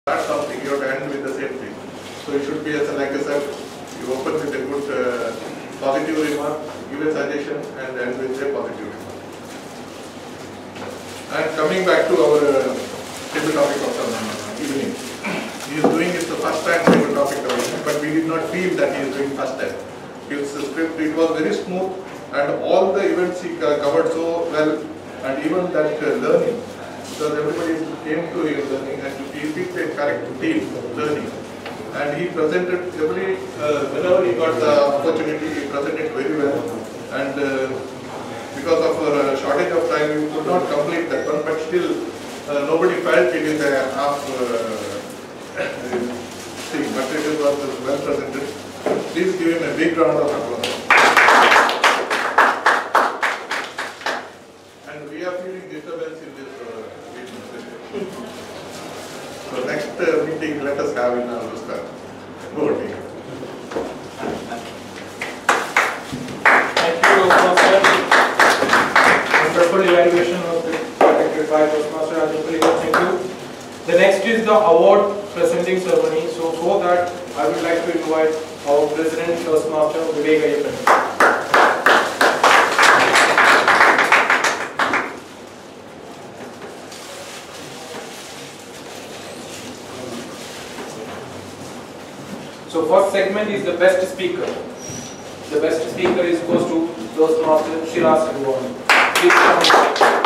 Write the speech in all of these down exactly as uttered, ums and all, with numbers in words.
start something, you have to end with the same thing. So it should be, as like I said, you open with a good uh, positive remark, give a suggestion, and end with a positive remark. And coming back to our uh, table topic of the evening, he is doing it the first time table topic of the evening, but we did not feel that he is doing first time. His script, it was very smooth, and all the events he covered so well, and even that uh, learning. Because everybody came to his learning and he picked a correct team learning. And he presented every, uh, whenever he got the opportunity, he presented very well. And uh, because of a shortage of time, we could not complete that one, but still uh, nobody felt it is a half uh, thing, but it was well presented. Please give him a big round of applause. And we are feeling disturbance in this uh, meeting session. So next uh, meeting, let us have in our Namaskar. Go ahead. Thank you, Master. Wonderful evaluation of the conducted by Toastmaster Rajapalli. Thank you. The next is the award presenting ceremony. So for that, I would like to invite our President Toastmaster Vivek Ayyappan. So first segment is the best speaker. The best speaker is goes to Toastmaster Shiraz Advani. Please come.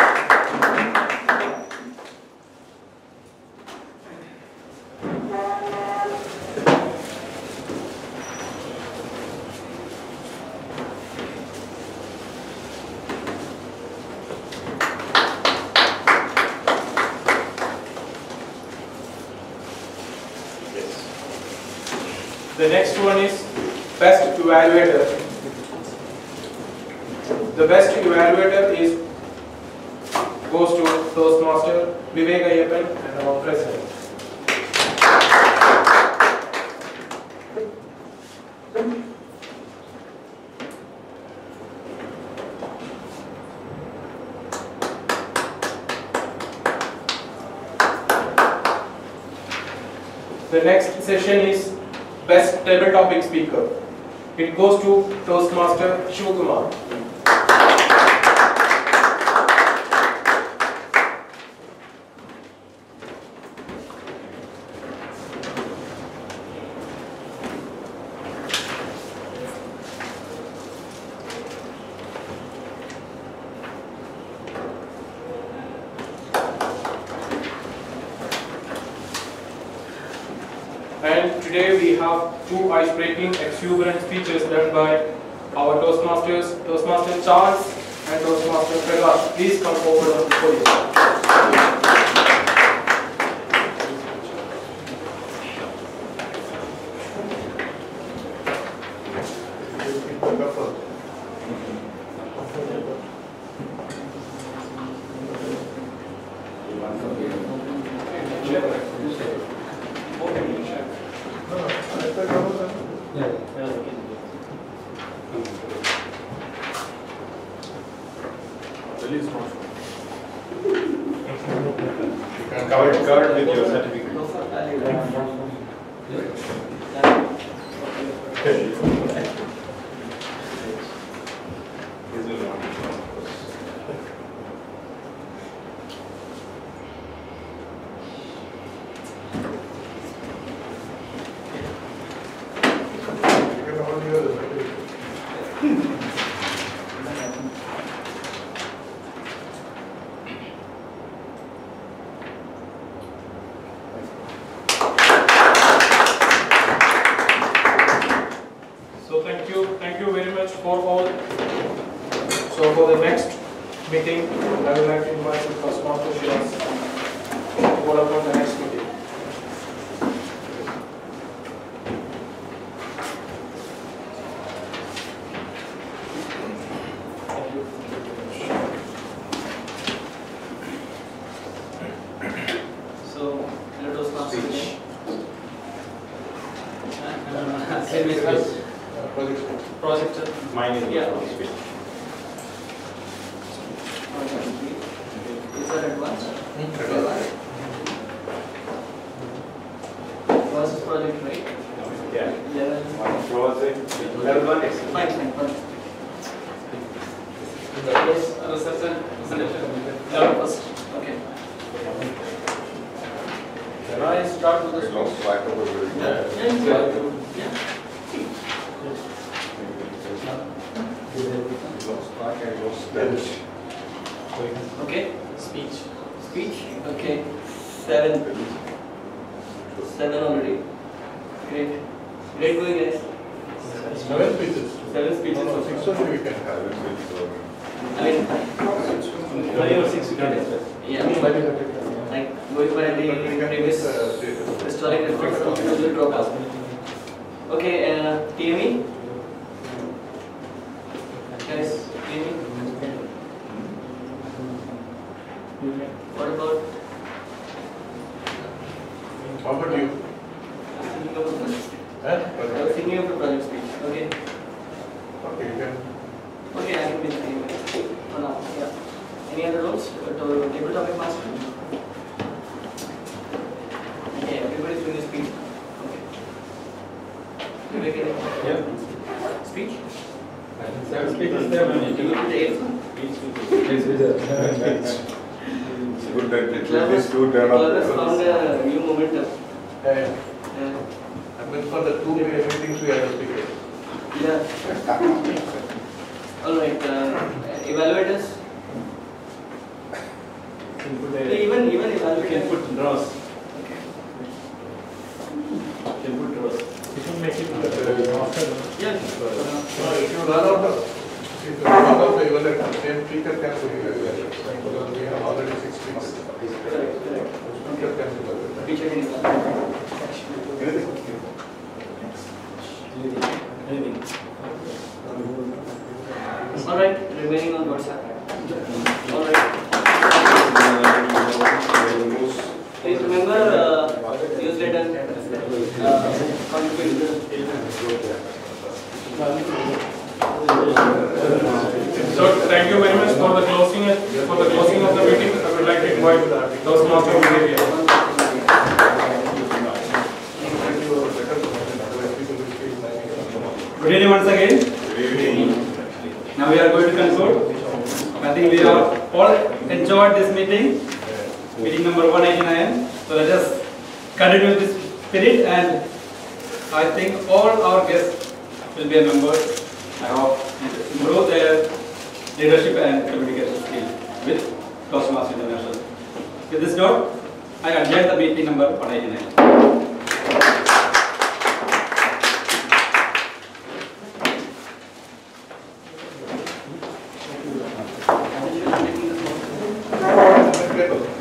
The next one is best evaluator. The best evaluator is goes to Toastmaster Vivek Ayyappan and our President. The next session is best table topic speaker. It goes to Toastmaster Shivakumar. And today we have two ice-breaking, exuberant speeches done by our Toastmasters, Toastmaster Charles and Toastmaster Prakash. Please come forward on the podium. Covered, covered with your certificate. So thank you, thank you very much for all. So for the next meeting, I would like to invite the Toastmaster Shiraz to go up on the next meeting. Thank you. So, let us start Speech. Projector. Mine is Yeah. also speech. Is that advanced? process project, right? Yeah. Level. One project, level one is. Fine, fine, fine. Yes, research and presentation. Level first. Okay. Can I start with the lost track of it. Yeah. Yeah. Yeah. Lost track and lost bench. Okay. Speech. Speech. Okay. Seven. Seven already. Great. Great going, guys. Seven speeches. Seven speeches. No, no, six only we can have. I mean, Five or six you can expect. yeah. Like going by the previous historic reference, it will drop out. Okay. Uh, T M E. Guys, T M E. What about? How about you? Thinking of the project. Huh? I was thinking of the project speech. Okay. Okay, you can. Okay, I can be the team for now. Yeah. Any other roles? Uh, to table topic master. Okay, everybody's doing a speech. Okay. Vivek, any Yeah. speech? Seven speakers there, man. You will be able. It's good that at Club least has two turn club has up. found a new momentum. Yeah. Yeah. I mean, for the two main meetings we had a speaker. Yeah. All right. Uh, evaluators. Even even You can evaluators. put draws. Okay. You can put draws. You can make it uh, after. Yeah. No, if you run out of, if you run out of the evaluator, then speaker can be evaluated. Because we have already six speakers. Correct. Correct. Speaker can be evaluated. Teacher can evaluate. Anything. All right, remaining on WhatsApp. All right. Please remember uh, newsletter. Uh, contribute. So thank you very much for the closing for the closing of the meeting. I would like to invite those master of behavior. Good evening once again. Now we are going to conclude. I think we have all enjoyed this meeting, meeting number one eighty-nine. So let us continue this spirit, and I think all our guests will be members. I hope improve their leadership and communication skill with Toastmasters International. With this note, I adjourn the meeting number one eighty-nine. Okay.